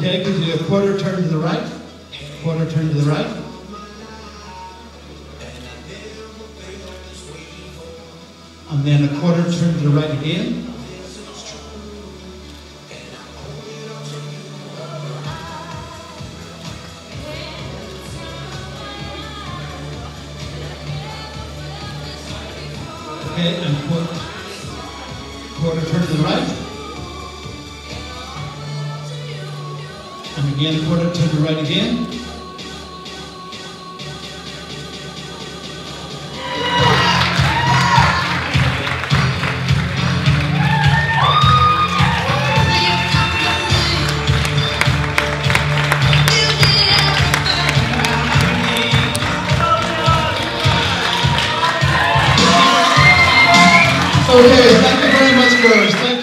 Okay, could you do a quarter turn to the right? Quarter turn to the right. And then a quarter turn to the right again. Okay, and quarter turn to the right. And again, a quarter turn to the right again. Okay, thank you very much, girls.